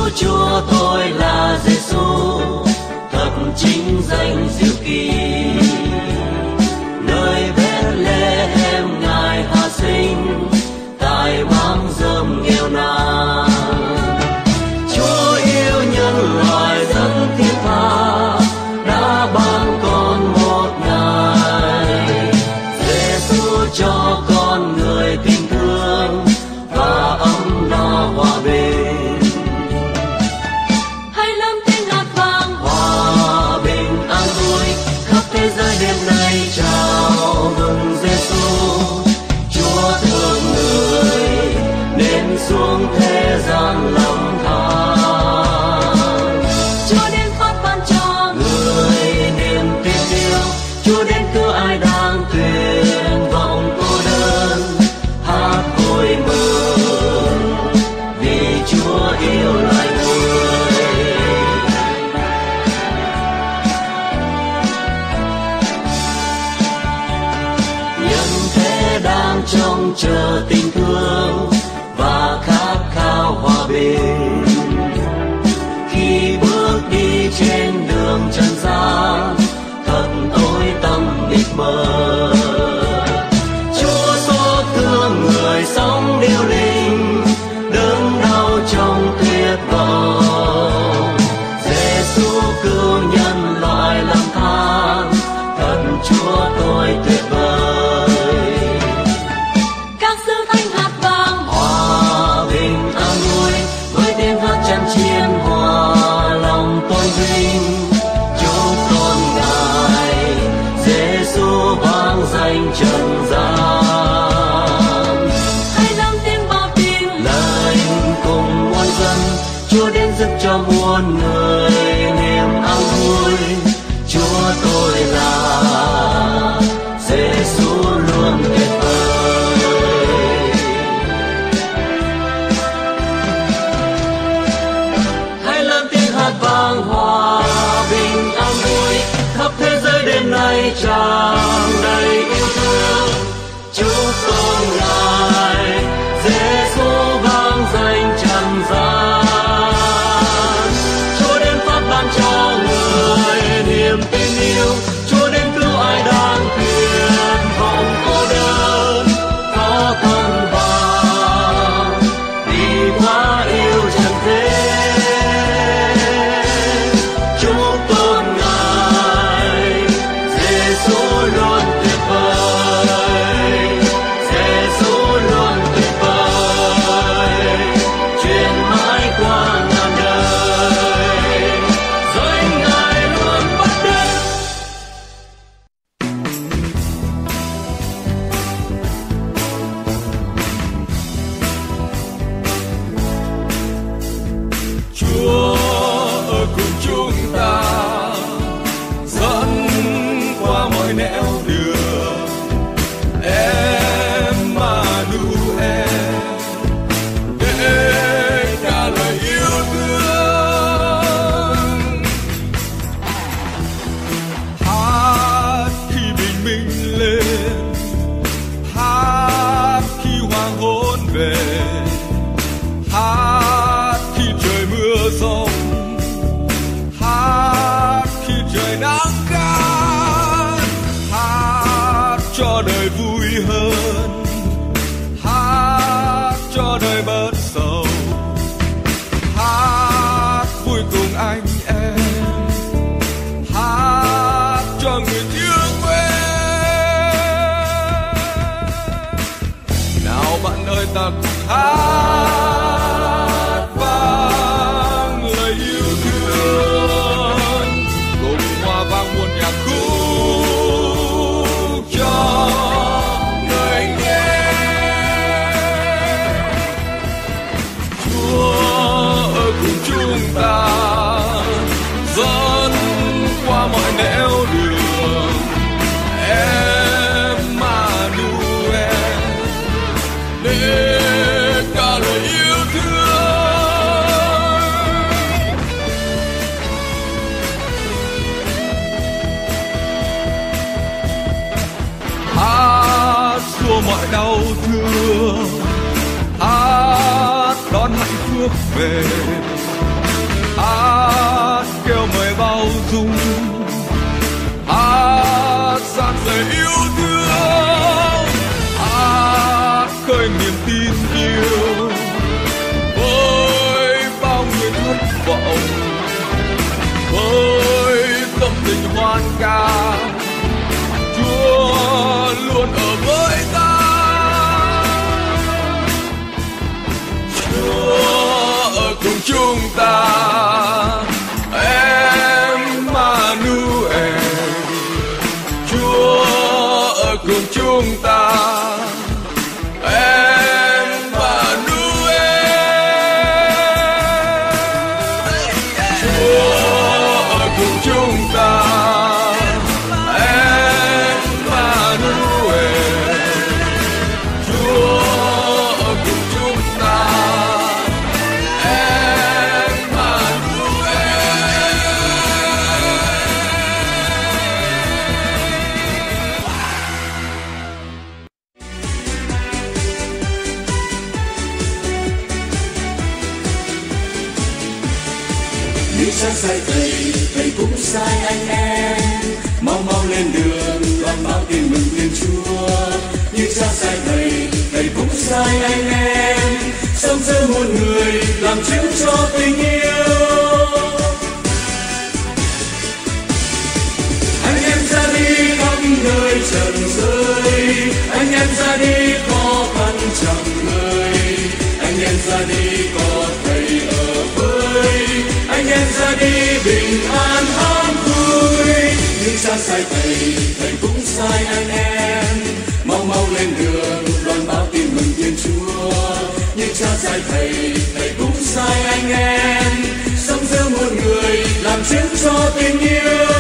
Chúa tôi là Giêsu, thật chính danh diệu kỳ. Nơi Bethlehem Ngài hạ sinh, tại máng rơm nghèo nàn. Chúa yêu nhân loại rất thiết tha, đã ban con một ngày. Giêsu cho con người tình thương và ấm no hòa bình. Hãy lớn tiếng hát vang Hòa bình an vui khắp thế giới đêm nay chào mừng Giêsu. Chúa thương người nên xuống thế gian lầm than. Chúa đến phát ban cho Người niềm tin yêu, Chúa đến cứu ai đang tuyệt vọng cô đơn. Hát vui mừng vì Chúa yêu loài người. Nhân thế đang trông chờ tình thương và khát khao hòa bình. Khi bước đi trên đường trần gian, thật tối tăm mịt mờ. Chúa xót thương người sống điêu linh, đớn đau trong tuyệt vọng. Giêsu cứu nhân loại lang thang, thần Chúa tôi tuyệt vời. các sứ thanh hát vang Hòa bình an vui với tiếng hát chan chiên hòa lòng tôn vinh. Chúng con Ngài Giêsu vang danh trần gian. hãy lớn tiếng báo tin Lành cùng muôn dân, Chúa đến giúp cho muôn người niềm an vui. Chúa tôi là Giêsu luôn tuyệt vời. Hãy lớn tiếng hát vang hòa bình an vui khắp thế giới đêm nay tràn đầy yêu thương. Chúc con Ngài Giêsu vang danh trần gian. Chúa đến phát ban cho người niềm tin yêu, Chúa đến cứu ai đang tuyệt vọng cô đơn. Có thân vàng vì quá yêu trần thế. Chúc tôn Ngài Giêsu luôn tuyệt vời. Giêsu luôn tuyệt vời, truyền mãi qua ngàn đời. Danh Ngài luôn bất định. Chúa ở cùng chúng ta, dẫn qua mọi nẻo đường. Emmanuel để trả lời yêu thương. Hát khi bình minh lên, hát khi hoàng hôn về, hát khi trời mưa rông, hát khi trời nắng gắt, hát cho đời vui hơn, hát cho đời bớt sầu, hát vui cùng anh em, hát cho người thương quên. Nào bạn ơi ta cùng hát vang lời yêu thương, cùng hòa vang muôn nhạc khúc cho người nghe. Chúa ở cùng chúng ta, dẫn qua mọi nẻo đường. Emmanuel để cả lời yêu thương. Hát xua mọi đau thương, hát đón hạnh phúc về, kêu mời bao dung, san sẻ yêu thương, khơi niềm tin yêu với bao người thất vọng, với tâm tình hoan ca. Chúa luôn ở với ta, Chúa ở cùng chúng ta. Emmanuel, Chúa ở cùng chúng ta. Sai thầy cũng sai anh em, mau mau lên đường loan báo tin mừng Thiên Chúa. Như cha sai thầy cũng sai anh em, sống giữa muôn người làm chứng cho tình yêu. Anh em ra đi khắp nơi trần giới, anh em ra đi khó khăn chẳng người, anh em ra đi có thầy ở với, anh em ra đi bình an an vui. Nhưng cha sai thầy cũng sai anh em, mau mau lên đường loan báo tin mừng Thiên Chúa. Nhưng cha sai thầy cũng sai anh em, sống giữa muôn người làm chứng cho tình yêu.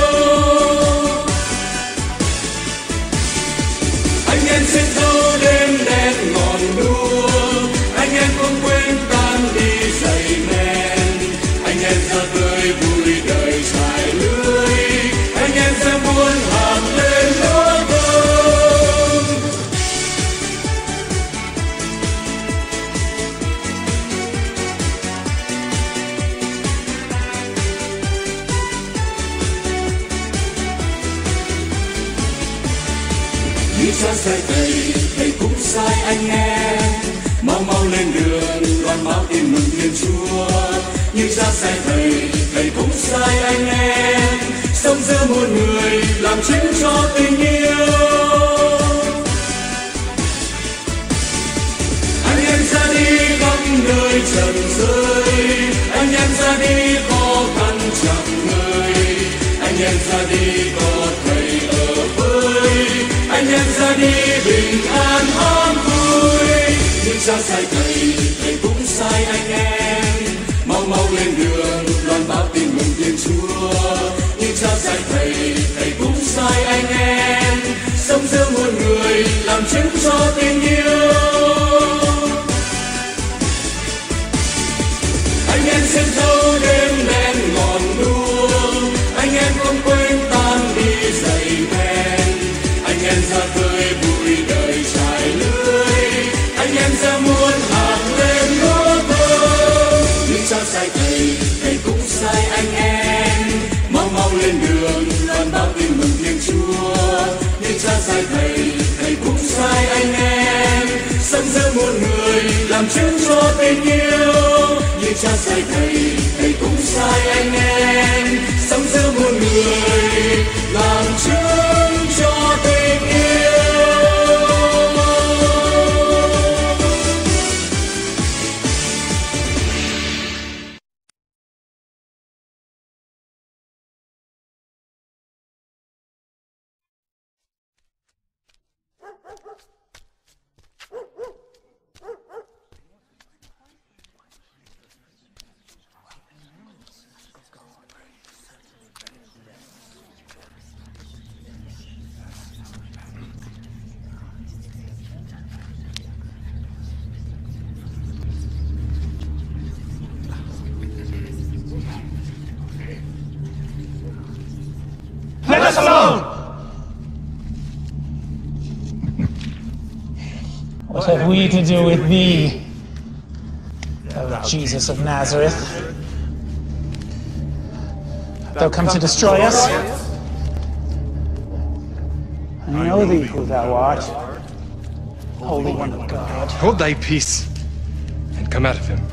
Anh em xuyên thấu đêm đen ngọn đuốc, anh em không quên tan đi giày men, anh em ra tươi vui đời trải lưới, anh em sẽ muôn hạt lên lúa thơm. Như cha sai thầy cũng sai anh em, mau mau lên đường loan báo tin mừng Thiên Chúa. Như cha sai thầy cũng sai anh em, sống giữa muôn người làm chứng cho tình yêu. Anh em ra đi khắp nơi trần giới, anh em ra đi khó khăn chẳng người, anh em ra đi có thầy ở với, anh em ra đi bình an an vui. Nhưng cha sai thầy cũng sai anh em, mau mau lên đường loan báo tin mừng Thiên Chúa. Nhưng cha sai thầy cũng sai anh em, sống giữa muôn người làm chứng cho tình yêu. Anh em xuyên thấu đêm đen ngọn đuốc, anh em không quên tan đi giày men, anh em ra tươi vui đời trải lưới, anh em ra muôn hạt lên lúa thơm. Nhưng cha sai thầy cũng sai anh em, mau mau lên đường loan báo tin mừng Thiên Chúa. Nhưng cha sai thầy cũng sai anh em, sống giữa muôn người làm chứng cho tình yêu. Như cha sai thầy cũng sai anh em, sống giữa muôn người làm chứng cho tình yêu. Let us alone! What have we to do with thee, O Jesus of Nazareth? thou come to destroy us? I know thee who thou art, Holy One of God. Hold thy peace and come out of him.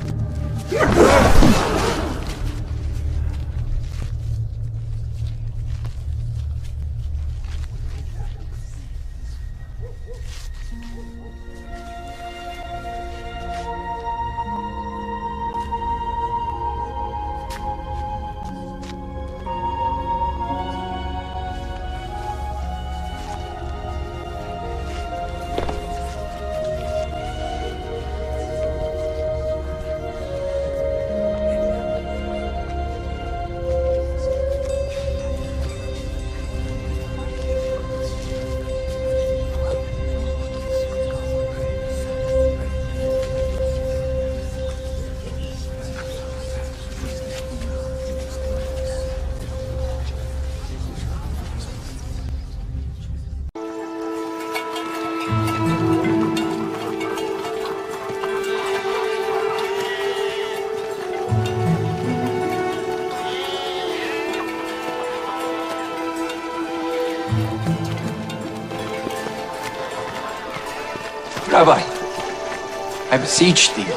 Rabbi, I beseech thee.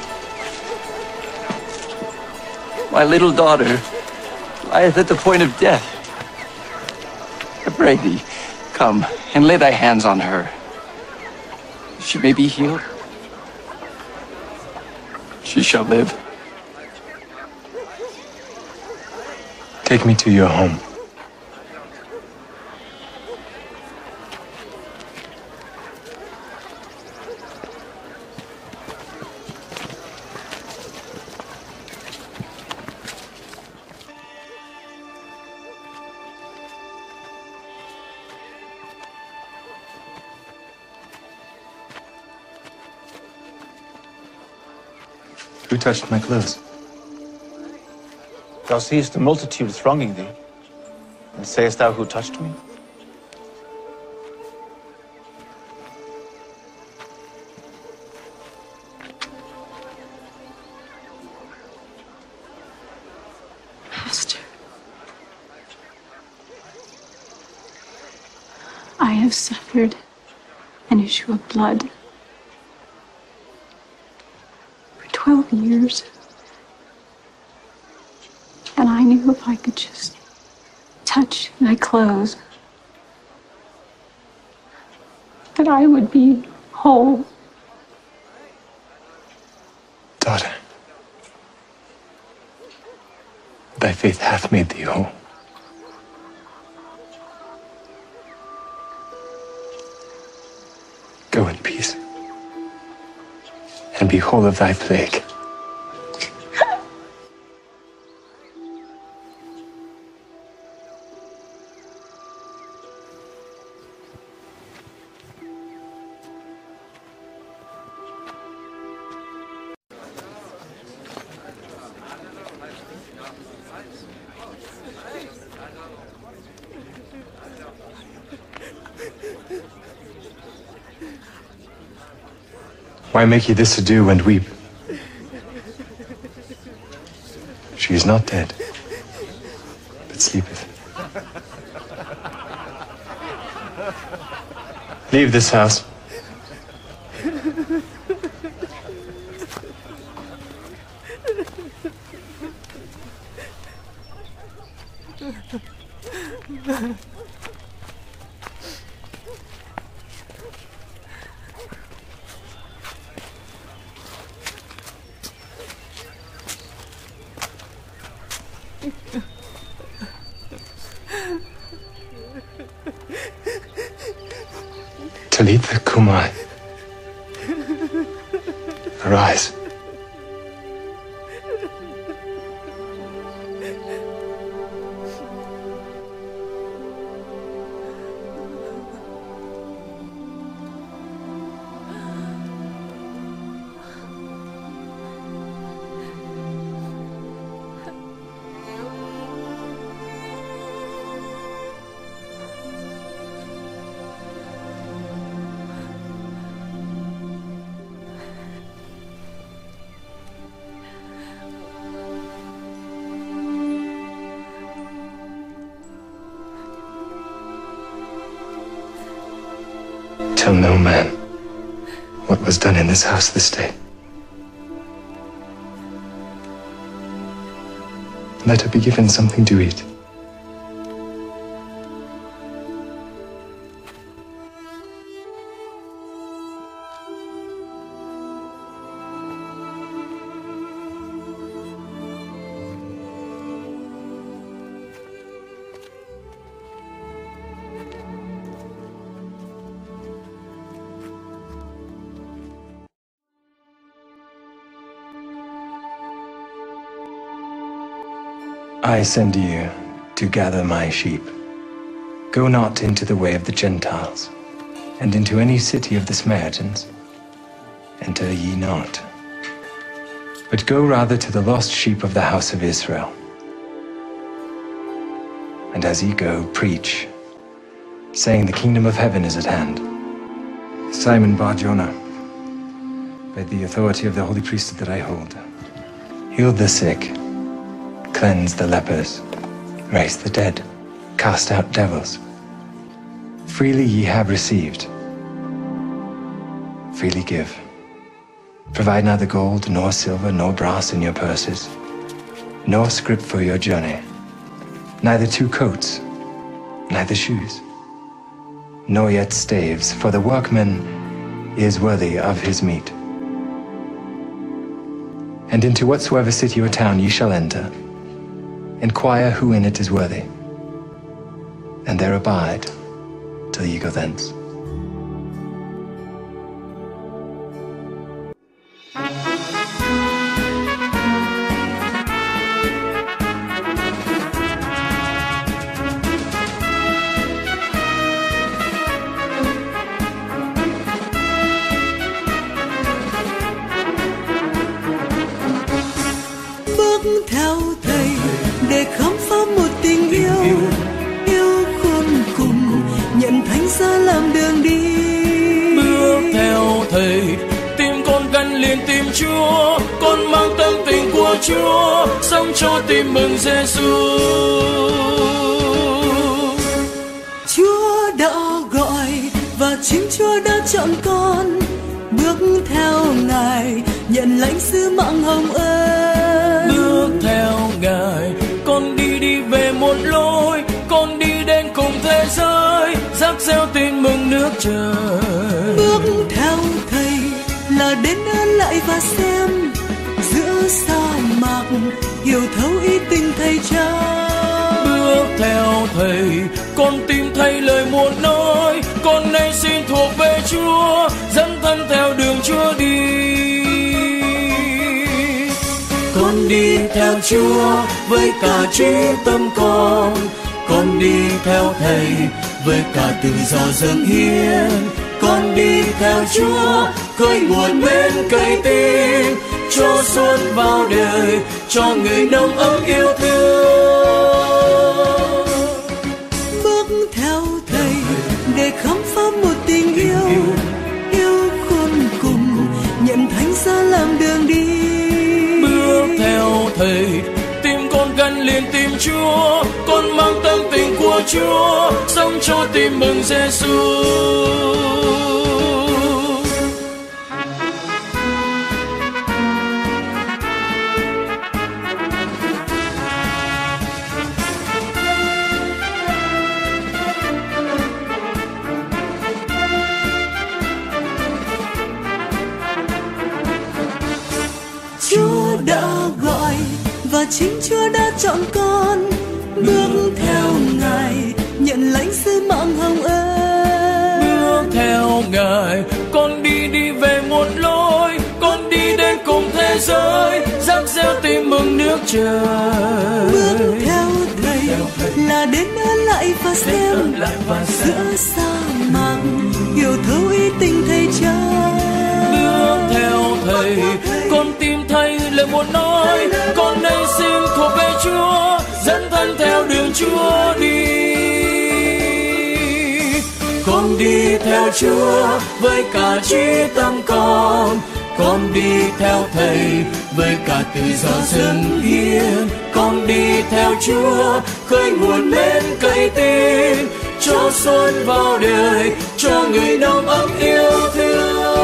My little daughter lieth at the point of death. I pray thee, come and lay thy hands on her. She may be healed. She shall live. Take me to your home. Who touched my clothes? Thou seest the multitude thronging thee, and sayest thou who touched me? Master, I have suffered an issue of blood. 12 years. And I knew if I could just touch thy clothes, that I would be whole. Daughter, thy faith hath made thee whole. Go in peace, and be whole of thy plague. Why make ye this ado and weep? She is not dead, but sleepeth. Leave this house. Talitha Kumai, arise. no man what was done in this house this day. Let her be given something to eat. I send you to gather my sheep. Go not into the way of the Gentiles, and into any city of the Samaritans enter ye not, but go rather to the lost sheep of the house of Israel. And as ye go, preach, saying, the kingdom of heaven is at hand. Simon Bar-Jonah, by the authority of the holy priesthood that I hold, heal the sick, cleanse the lepers, raise the dead, cast out devils. Freely ye have received, freely give. Provide neither gold, nor silver, nor brass in your purses, nor scrip for your journey, neither 2 coats, neither shoes, nor yet staves, for the workman is worthy of his meat. And into whatsoever city or town ye shall enter, inquire who in it is worthy, and there abide till ye go thence. Bước theo thầy để khám phá một tình yêu, yêu khôn cùng, nhận thánh giá làm đường đi. Bước theo thầy, tim con gắn liền tim Chúa, con mang tâm tình của Chúa, sống cho tim mừng Giêsu. Chúa đã gọi và chính Chúa đã chọn con, bước theo Ngài, nhận lãnh sứ mạng hồng ơn. Bước theo Ngài, con đi về một lối, con đi đến cùng thế giới, rắc reo tin mừng nước trời. Bước theo thầy là đến ơn lại và xem, giữa sa mạc hiểu thấu ý tình thầy cha. Bước theo thầy, con tìm thấy lời muốn nói, con nay xin thuộc về Chúa, dẫn thân theo đường Chúa đi. Con đi theo Chúa với cả trí tâm con đi theo thầy với cả tự do dâng hiến. Con đi theo Chúa khơi nguồn bên cây tim, cho xuân vào đời, cho người nồng ấm yêu thương. Bước theo thầy để khám phá một tình yêu, yêu khôn cùng, nhận thánh giá làm đường đi. Bước theo thầy, tim con gắn liền tim Chúa, con mang tâm tình của Chúa, sống cho tim mừng Giêsu. Chúa đã gọi và chính Chúa đã chọn con, bước theo Ngài, nhận lãnh sứ mạng hồng ơn. Bước theo Ngài, con đi về một lối, con đi đến cùng thế giới, rắc reo tin mừng nước trời. Bước theo thầy là đến ơn lại và xem, giữa sa mạc hiểu thấu ý tình thầy cha. Bước theo thầy, con tìm thấy lời muốn nói, con nay xin thuộc về Chúa, dẫn thân theo đường Chúa đi. Con đi theo Chúa với cả trí tâm con đi theo thầy với cả tự do dâng hiến. Con đi theo Chúa khơi nguồn bên cây tim, cho xuân vào đời, cho người nồng ấm yêu thương.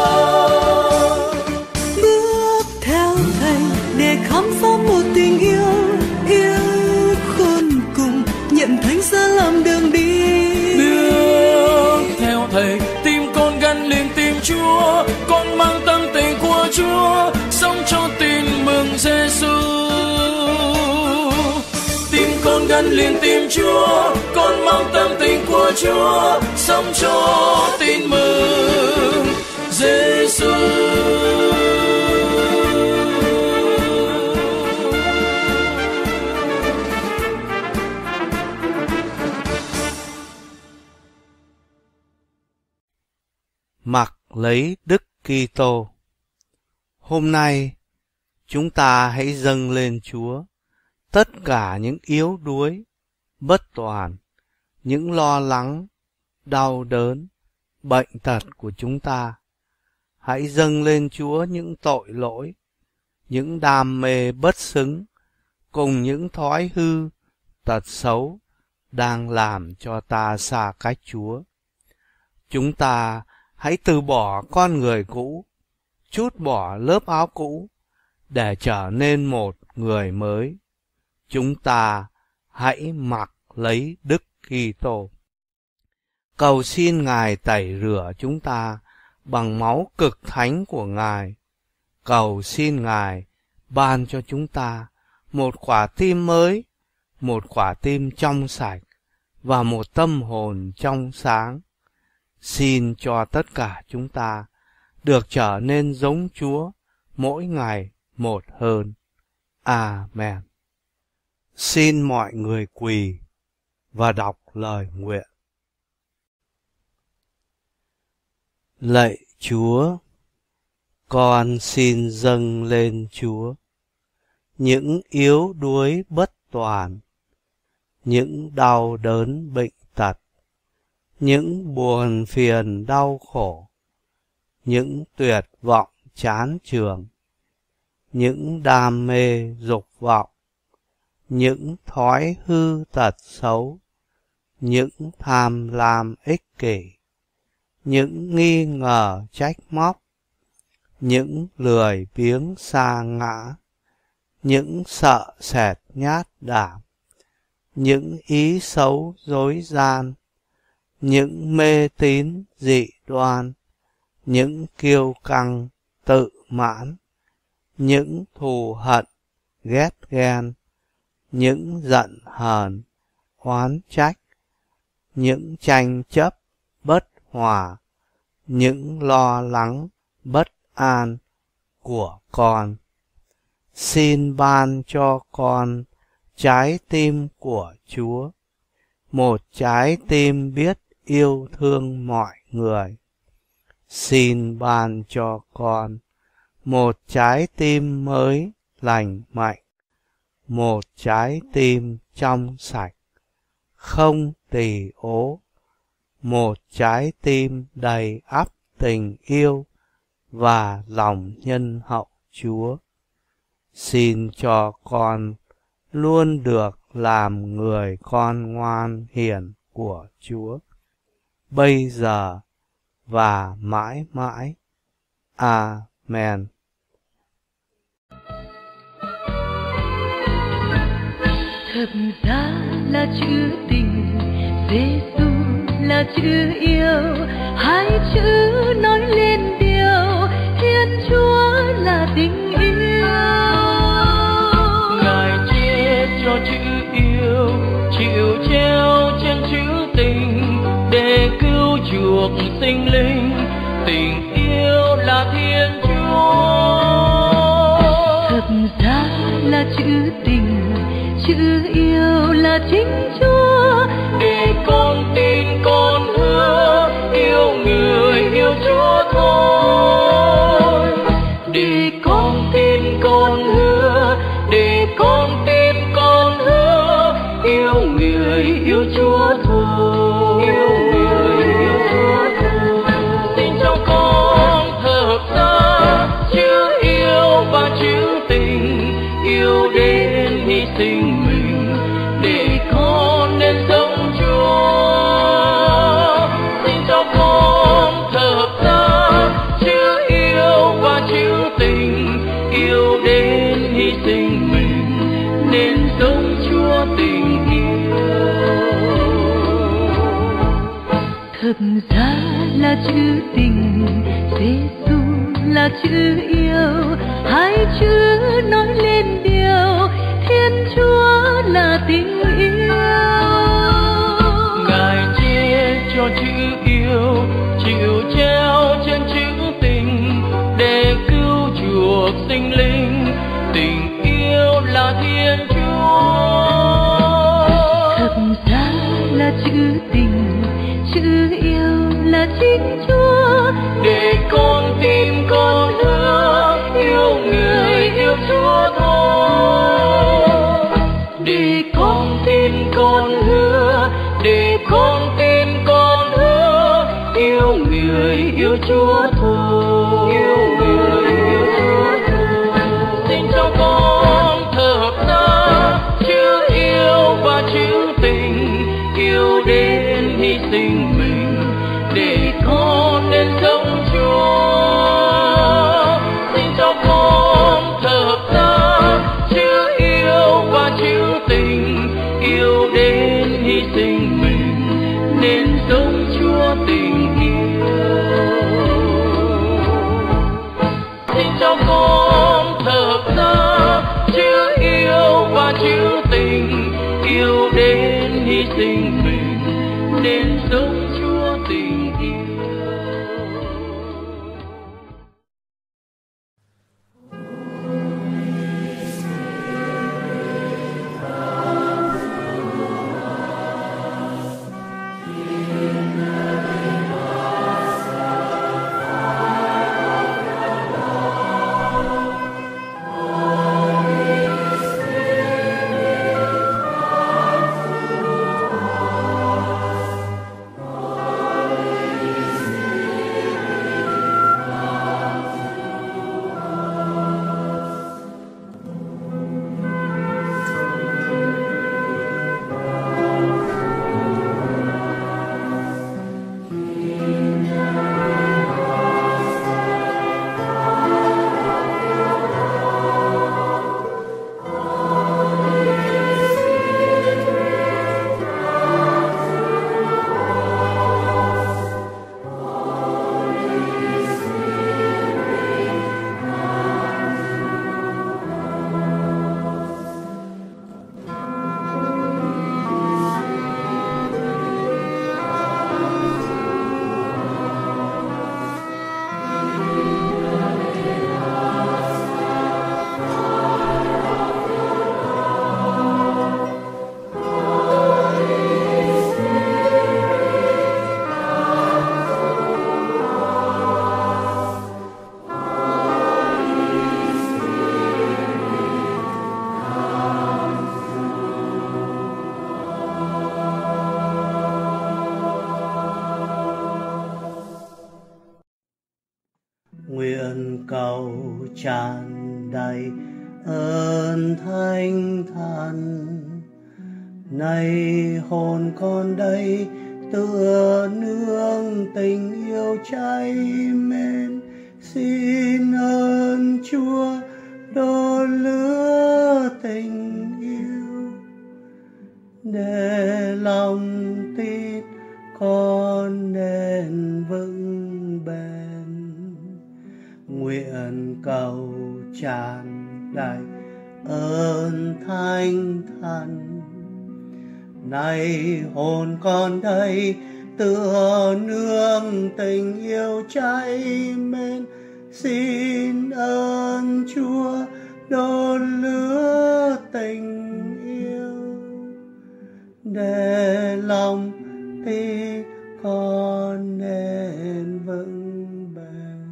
Bước theo Thầy để khám phá một tình yêu khôn cùng, nhận Thánh giá làm đường đi. Bước theo Thầy tim con gắn liền tim Chúa, con mang tâm tình của Chúa, sống cho tin mừng Giêsu. Tim con gắn liền tim Chúa, con mang tâm tình của Chúa, sống cho tin mừng Giêsu. Mặc lấy Đức Kitô. Hôm nay chúng ta hãy dâng lên Chúa tất cả những yếu đuối, bất toàn, những lo lắng, đau đớn, bệnh tật của chúng ta. Hãy dâng lên Chúa những tội lỗi, những đam mê bất xứng, cùng những thói hư, tật xấu đang làm cho ta xa cách Chúa. Chúng ta hãy từ bỏ con người cũ, trút bỏ lớp áo cũ để trở nên một người mới. Chúng ta hãy mặc lấy Đức Kitô. Cầu xin Ngài tẩy rửa chúng ta bằng máu cực thánh của Ngài. Cầu xin Ngài ban cho chúng ta một quả tim mới, một quả tim trong sạch và một tâm hồn trong sáng. Xin cho tất cả chúng ta được trở nên giống Chúa mỗi ngày một hơn. Amen. Xin mọi người quỳ và đọc lời nguyện. Lạy Chúa, con xin dâng lên Chúa những yếu đuối bất toàn, những đau đớn bệnh tật, những buồn phiền đau khổ, những tuyệt vọng chán chường, những đam mê dục vọng, những thói hư tật xấu, những tham lam ích kỷ, những nghi ngờ trách móc, những lười biếng sa ngã, những sợ sệt nhát đảm, những ý xấu dối gian, những mê tín dị đoan, những kiêu căng tự mãn, những thù hận ghét ghen, những giận hờn oán trách, những tranh chấp bất hòa, những lo lắng bất an của con. Xin ban cho con trái tim của Chúa, một trái tim biết yêu thương mọi người. Xin ban cho con một trái tim mới lành mạnh, một trái tim trong sạch, không tỳ ố, một trái tim đầy ắp tình yêu và lòng nhân hậu Chúa. Xin cho con luôn được làm người con ngoan hiền của Chúa, bây giờ và mãi mãi. Amen. Thật ra là chữ tình, Giêsu là chữ yêu, hai chữ nói lên điều Thiên Chúa là tình yêu. Ngài chết cho chữ yêu, chịu treo trên chữ tình để cứu chuộc sinh linh. Tình yêu là Thiên Chúa. Thật ra là chữ tình, chữ yêu là chính Chúa. Để con tin con hứa yêu người yêu Chúa thôi. Để con tin con hứa, để con tin con hứa yêu người yêu Chúa thôi. Yêu người yêu Chúa thôi. Xin cho con hợp ra chữ yêu và chữ tình, yêu đến hy sinh mình để con nên giống Chúa. ra là chữ tình, Giêsu là chữ yêu, hai chữ nói lên điều Thiên Chúa là tình yêu. Ngài chia cho chữ yêu, chịu treo trên chữ tình để cứu chuộc sinh linh. Tình yêu là Thiên Chúa. Thật ra là chữ tình, chữ yêu là chính Chúa. Để con tim con hứa yêu người yêu Chúa thôi. Để con tin con hứa, để con tin con hứa yêu người yêu Chúa thôi. Yêu người yêu Chúa thôi. Xin cho con thở ra chữ yêu và chữ tình, yêu đến hy sinh mình để con nên sống Chúa. Xin cho con thở ra chữ yêu và chữ tình, yêu đến hy sinh mình nên sống Chúa tình yêu. Xin cho con thở ra chữ yêu và chữ tình, yêu đến hy sinh mình nên sống Chúa tình yêu. Nguyện cầu tràn đầy ơn thánh thần, nay hồn con đây tựa nương tình yêu cháy mến. Xin ơn Chúa đốt lửa tình yêu, để lòng tin con nên vững bền. Nguyện cầu tràn đầy ơn thánh thần, nay hồn con đây tựa nương tình yêu cháy mến. Xin ơn Chúa đốt lửa tình yêu, để lòng tin con nên vững bền.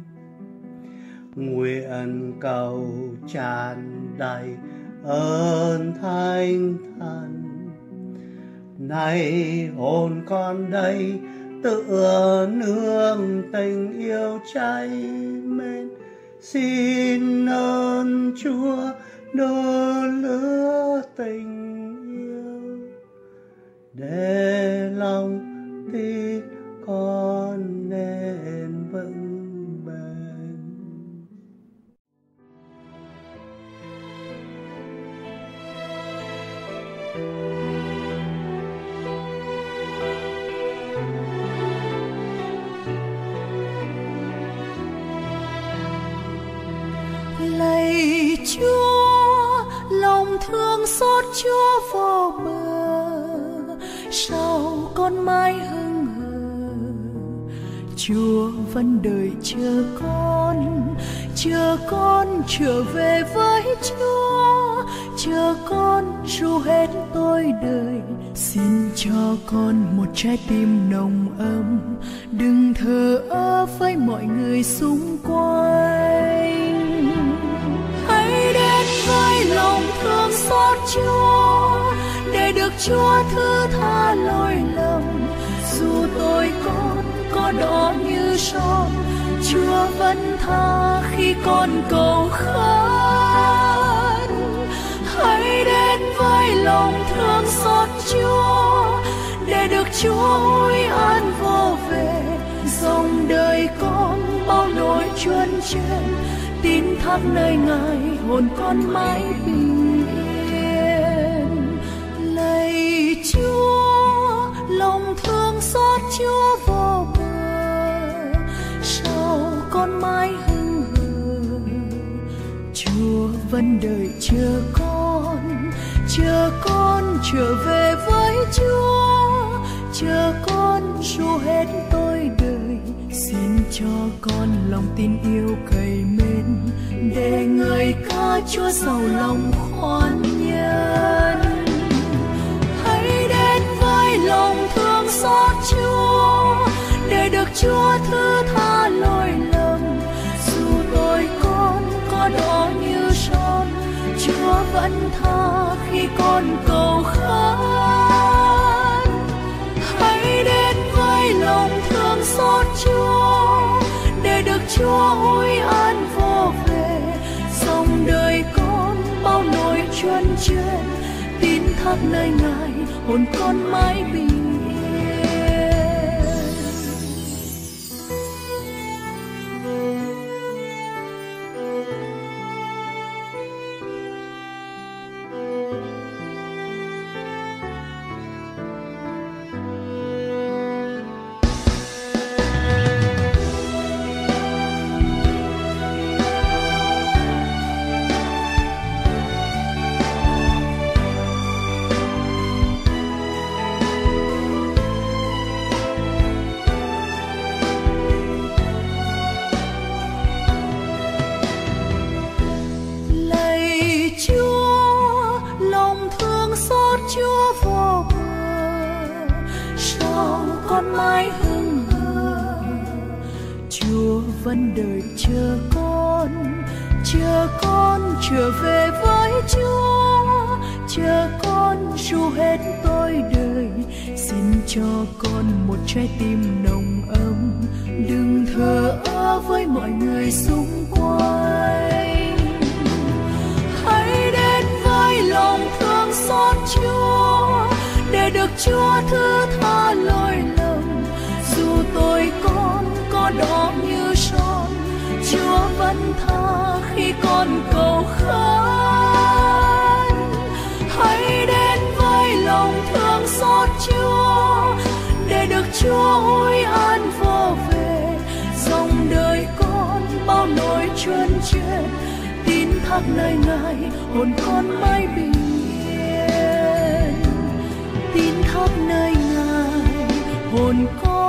Nguyện cầu tràn đầy ơn thánh thần, nay hồn con đây tựa nương tình yêu cháy mến. Xin ơn Chúa đốt lửa tình yêu, để lòng tin con nên vững bền. Lạy Chúa, lòng thương xót Chúa vô bờ, sao con mãi hững hờ? Chúa vẫn đợi chờ con trở về với Chúa, chờ con ru hết tôi đời. Xin cho con một trái tim nồng ấm, đừng thờ ơ với mọi người xung quanh. Hãy đến với lòng thương xót Chúa, để được Chúa thứ tha lỗi lầm. Dù tôi con có đỏ như son, Chúa vẫn tha khi con cầu khấn. Hãy đến với lòng thương xót Chúa, để được Chúa ôi an vô về. Dòng đời con bao nỗi chuân chén, tin thác nơi Ngài hồn con mãi bình yên. Lạy Chúa, lòng thương xót Chúa vô bờ, sao con mãi hững hờ? Chúa vẫn đợi chờ con trở về với Chúa, chờ con ru hết tôi đời. Xin cho con lòng tin yêu cậy mến, để người ca Chúa giàu lòng khoan nhân. Hãy đến với lòng thương xót Chúa, để được Chúa thứ tha lỗi lầm. Dù tôi con có đỏ như son, Chúa vẫn tha khi con cầu khấn. Hãy đến với lòng thương xót Chúa, để được Chúa ôi an vô về. Dòng đời con bao nỗi chuân chén, tin thác nơi Ngài hồn con mãi bình yên. Vẫn đợi chờ con trở về với Chúa, chờ con ru hết tôi đời. Xin cho con một trái tim nồng ấm, đừng thờ ơ với mọi người xung quanh. Hãy đến với lòng thương xót Chúa, để được Chúa thứ tha lỗi lầm. Dù tôi con có đỏ như son, Chúa vẫn tha khi con cầu khấn. Hãy đến với lòng thương xót Chúa, để được Chúa ôi an vô về. Dòng đời con bao nỗi chuân chén, tin thác nơi Ngài hồn con mãi bình yên. Tin thác nơi Ngài hồn con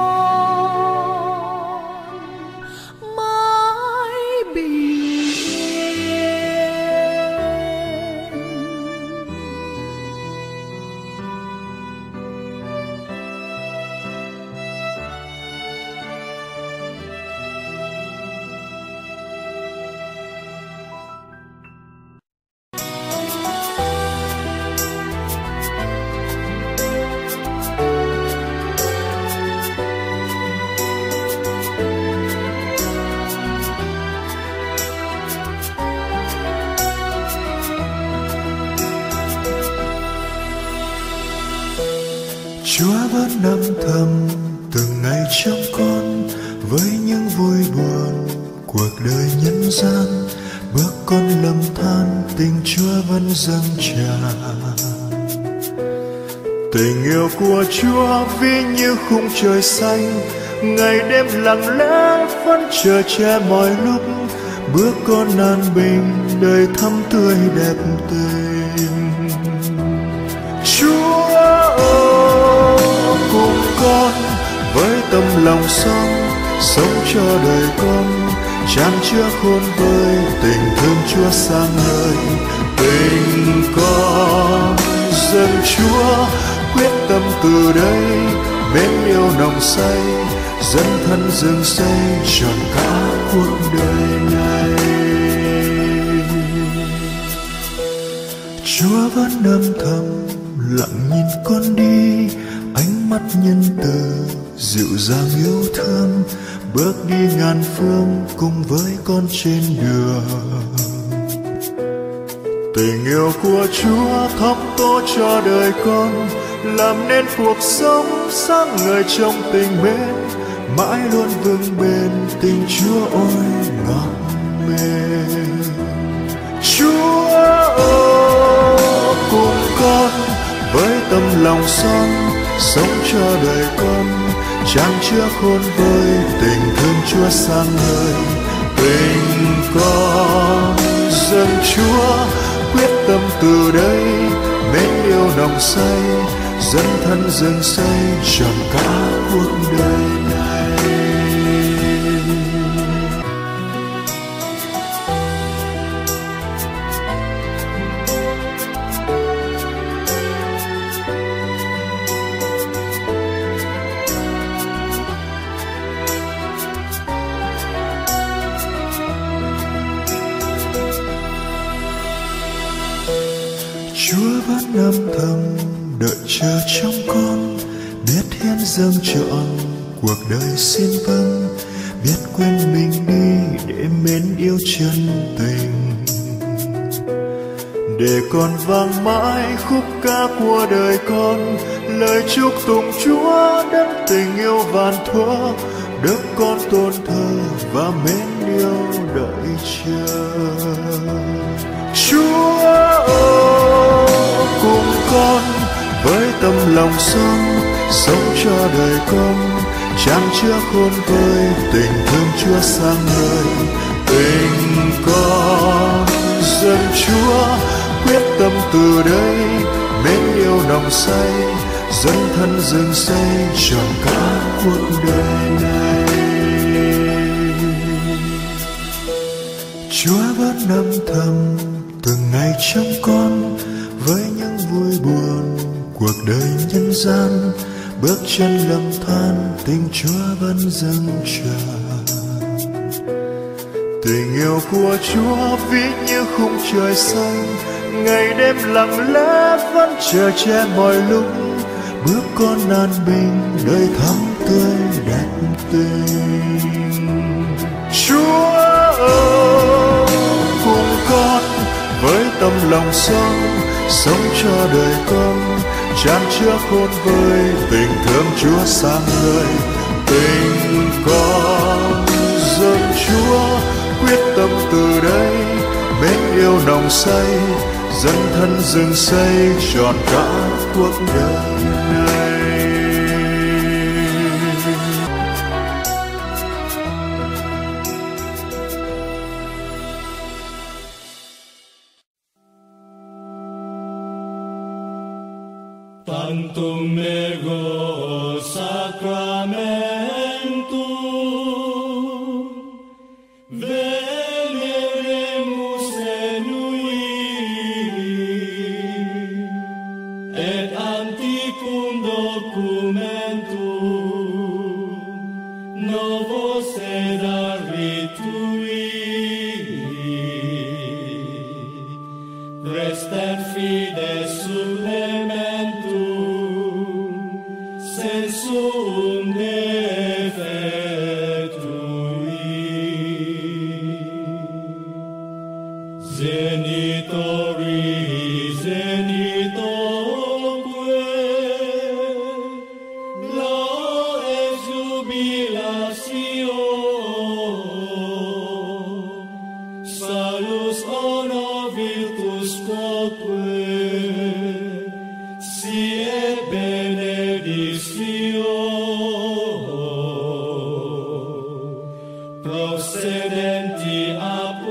Chúa vẫn âm thầm từng ngày trong con, với những vui buồn cuộc đời nhân gian. Bước con lầm than tình Chúa vẫn dâng tràn. Tình yêu của Chúa ví như khung trời xanh, ngày đêm lặng lẽ vẫn chờ che mọi lúc. bước con an bình đời thắm tươi đẹp tình. Chúa ơi cùng con với tâm lòng son sống cho đời con, chan chứa khôn vơi tình thương Chúa sang ngời. Tình con dâng Chúa quyết tâm từ đây, mến yêu nồng say dấn thân dâng xây trọn cả cuộc đời này. Chúa vẫn âm thầm lặng nhìn con đi, ánh mắt nhân từ dịu dàng yêu thương, bước đi ngàn phương cùng với con trên đường. Tình yêu của Chúa thấm tô cho đời con, làm nên cuộc sống sáng ngời trong tình mến, mãi luôn vững bền tình Chúa ôi ngọt mềm. Chúa ơi cùng con với tâm lòng son sống cho đời con, chan chứa khôn vơi tình thương Chúa sang ngời. Tình con dâng Chúa quyết tâm từ đây, mến yêu nồng say dấn thân dâng xây trọn cả cuộc đời này. Chúa vẫn âm thầm đợi chờ trong con, biết hiến dâng trọn cuộc đời xin vâng, biết quên mình đi để mến yêu chân tình. Để con vang mãi khúc ca của đời con, lời chúc tụng Chúa đấng tình yêu vàn thuở, đấng con tôn thờ và mến yêu đợi chờ. Chúa ơi cùng con với tâm lòng son sống cho đời con, chan chứa khôn vơi tình thương Chúa sang ngời. Tình con dâng Chúa quyết tâm từ đây, mến yêu nồng say dấn thân dâng xây trọn cả cuộc đời này. Chúa vẫn âm thầm từng ngày trong con, với những vui buồn cuộc đời nhân gian, bước chân lầm than tình Chúa vẫn dâng chờ. Tình yêu của Chúa ví như khung trời xanh, ngày đêm lặng lẽ vẫn chờ che mọi lúc, bước con an bình đời thắm tươi đẹp tình. Chúa ơi cùng con với tâm lòng son sống cho đời con, chan chứa khôn vơi tình thương Chúa sang ngời. Tình con dâng Chúa quyết tâm từ đây, mến yêu nồng say dấn thân dâng xây trọn cả cuộc đời này. Tantum ego sacramentum veneremus enui et antiquum documentum novo sed ritui restet fides supplementum sensum defectui. Zenitori zenitoque lae jubilatio salus honor virtus quoque siet benedictio procedenti ab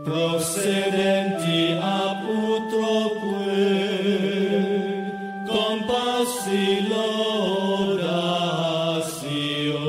procedenti ab utroque, compassi laudatio.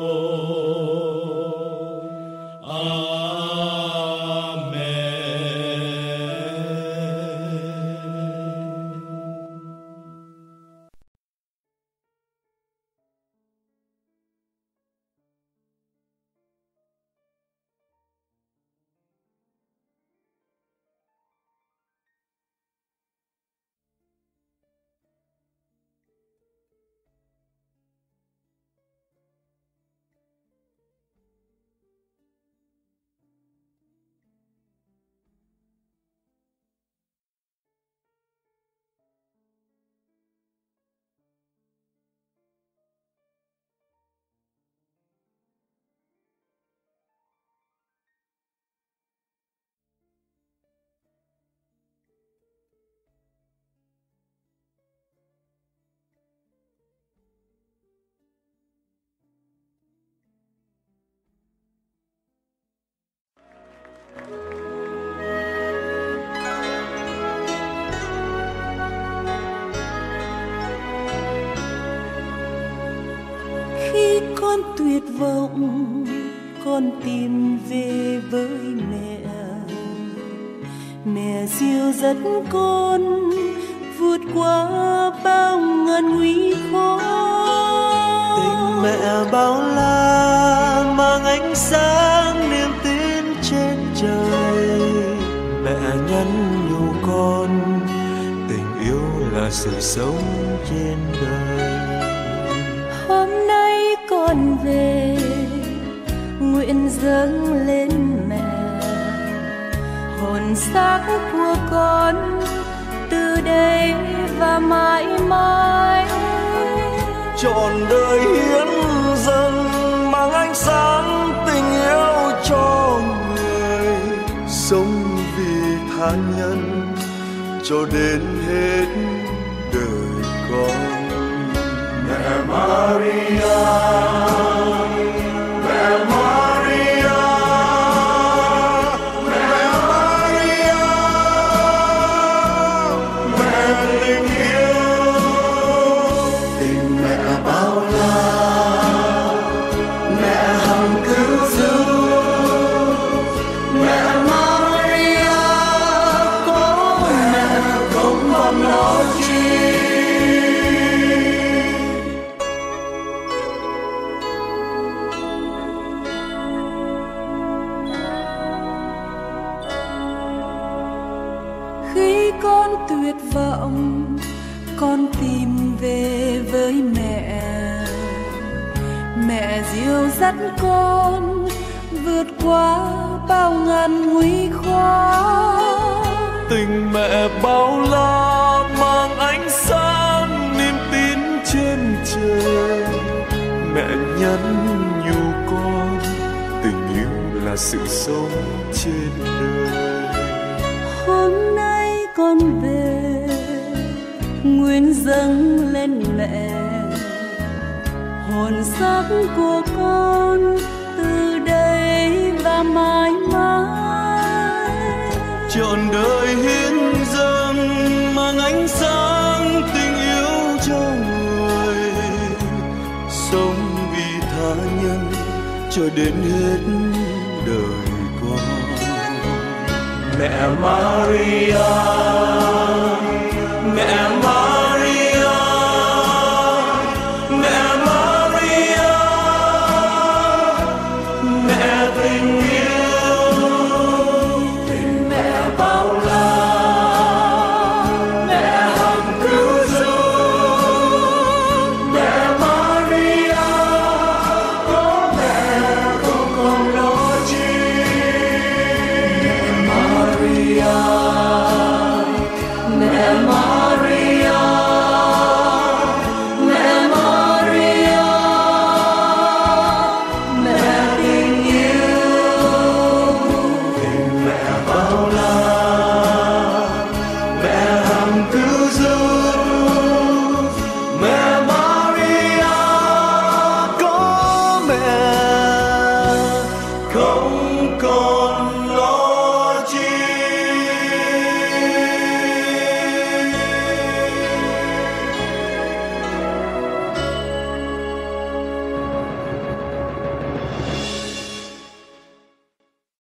Khi con tuyệt vọng, con tìm về với mẹ. Mẹ dìu dắt con vượt qua bao ngàn nguy khó. Tình mẹ bao la mang ánh sáng niềm tin trên trời. Mẹ nhắn nhủ con, tình yêu là sự sống trên đời. Hôm nay con về, nguyện dâng lên mẹ. Hồn xác của con từ đây và mãi mãi. Trọn đời hiến dâng mang ánh sáng tình yêu cho người. Sống vì tha nhân cho đến hết đời con. Mẹ Maria, mẹ Maria, mẹ Maria, mẹ tình yêu. Tình mẹ bao la, mẹ hằng cứu giúp. Mẹ Maria, có mẹ không còn lo chi. Khi con tuyệt vọng, con tìm về với mẹ. Mẹ dìu dắt con vượt qua bao ngàn nguy khó. Tình mẹ bao la mang ánh sáng niềm tin trên trời. Mẹ nhắn nhủ con, tình yêu là sự sống trên đời. Hôm nay con về, nguyện dâng lên mẹ. Hồn xác của con từ đây và mãi mãi. Trọn đời hiến dâng mang ánh sáng tình yêu cho người. Sống vì tha nhân cho đến hết đời con. Mẹ Maria,